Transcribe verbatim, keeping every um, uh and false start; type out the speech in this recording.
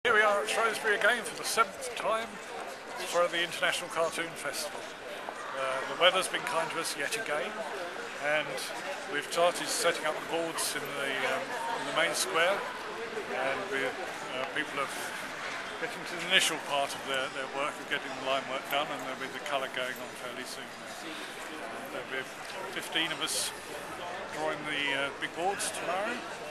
Here we are at Shrewsbury again for the seventh time for the International Cartoon Festival. Uh, the weather's been kind to us yet again, and we've started setting up the boards in the, um, in the main square, and we, uh, people are getting to the initial part of their, their work of getting the line work done, and there'll be the colour going on fairly soon. Uh, there'll be fifteen of us drawing the uh, big boards tomorrow.